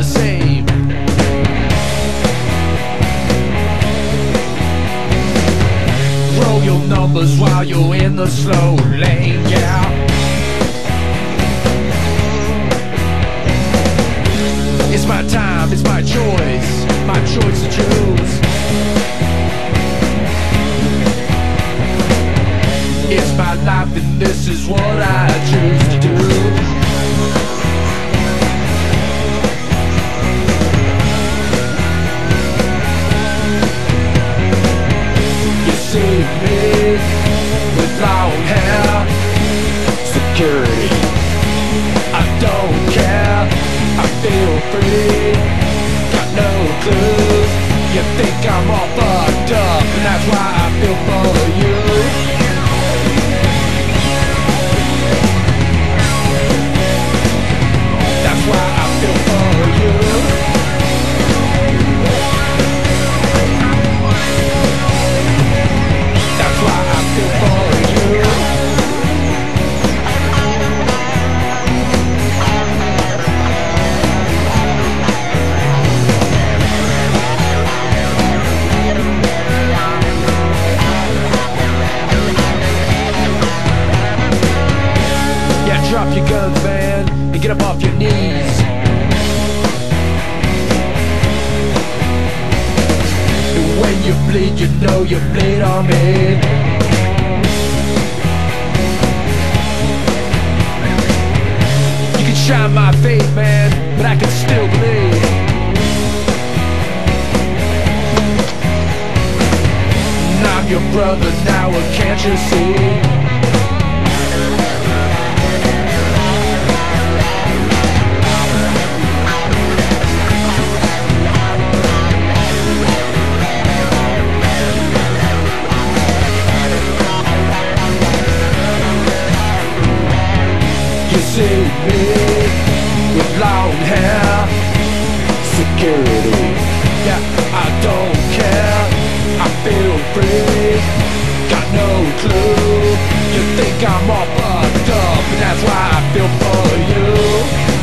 same. Roll your numbers while you're in the slow lane, yeah. It's my time, it's my choice to choose. It's my life and this is what I choose to do. You see me with long hair, security, I don't care, I feel free, got no clue. You think I'm all fucked up, and that's why I feel for you. That's why I feel for you. That's why I feel for you. Yeah, drop your guns, man, and get up off your knees. And when you bleed, you know you bleed on me. You can shine my faith, man, but I can still bleed. And I'm your brother now, can't you see? You see me with long hair, security, yeah, I don't care, I feel free, got no clue. You think I'm all fucked up, and that's why I feel for you.